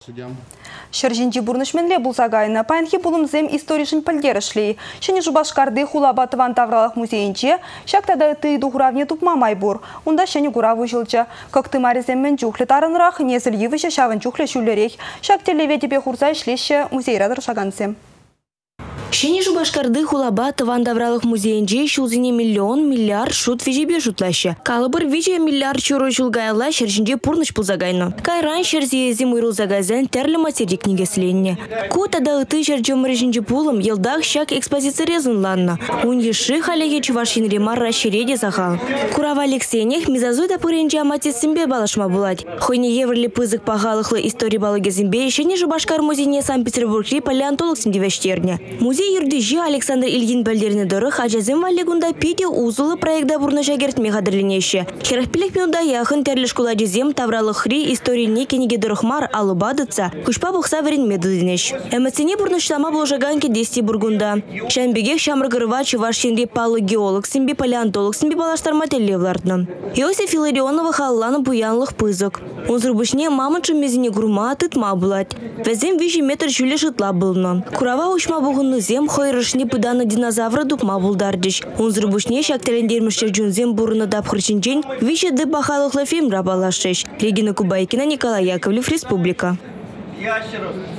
Шыржинчи бурнышменле булсагайна паянхи булымзем историшин пальдерышлей. Шыны Жубашкарды Хулабатыван Тавралах музейинче шактада ты духуравне тупмамай бур. Унда шыны гураву жылча. Как ты мариземмен чухле тарынрах, незіл евіше шавын чухле шулерек. Шактелеве тебе хурса ишлеше музейрадыр шагансем. Шыны Жубашкарды Хулабатыван Тавралах музейинче шулзине миллиард шут вежебе шутлаще. Калыбыр веже миллиард чуру шулгайла шыржинче пурныш пулзагайну. Кайран шырзиезим уйрулзагайзен терлі материк книгесленне. Кутада ыты шыржым режинче пулым елдах шак экспозиция резунланна. Ун еши халеге чувашин ремар расширеде захал. Курава Алексейнех мизазуйда пыренче аматисимбе балашма булать. Хойне еврли пызык пахалыхлы истории балагезимбе Шыны Жубашкар музейне Санкт-Петербургри палеонтолог симдивештерне. Музей юрдижи Александр Ильин бәлдеріне дұрық ажазым валегунда пиде узулы проекта бурна жагерт мехадырленеші. Херахпилек минуда яхын терлі школа жезем тавралық хри истории кенеге дұрықмар алыбадыца, күшпа бұқса верен медудинеш. Әмәцене бурнышлама болжаганке дести бургунда. Шәмбегек шамрыгырва чувашинри палеогеолог симби палеонтолог симби балаштарма телевлардны. Иосиф Илларионова халланы буянлық пызык. Унзрубышне мамынчым мезіне гурма тытма булать. Вәзем 5 метр жүлі жытла бұлны. Курава ұшма бұғынны зем хойрышны пыданы динозавры дупма булдардыш. Унзрубышне шактелендермішчер жүнзем бурыны дапхырчынчен вище ды бахалықлы фильм рабалашыш. Регина Кубайкина, Николай Яковлев, Республика.